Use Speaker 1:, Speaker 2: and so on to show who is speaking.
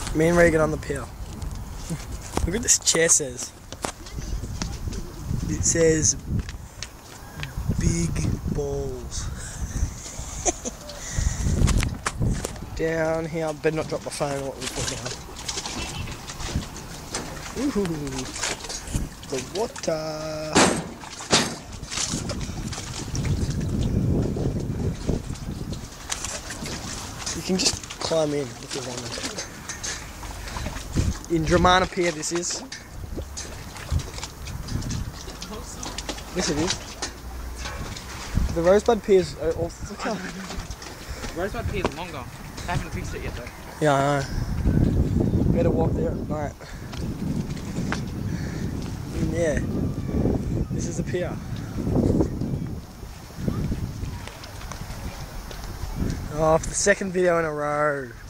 Speaker 1: Me and Regan on the pier. Look what this chair says. It says big balls. Down here, I better not drop my phone or what we put down. Ooh, the water. You can just climb in if you want to. In Dromana Peir this is. Yes it is. The Rosebud Peir's... look how...
Speaker 2: Rosebud Peir's longer. I haven't fixed it yet though.
Speaker 1: Yeah, I know. Better walk there at night. Yeah. This is the pier. Oh, for the second video in a row.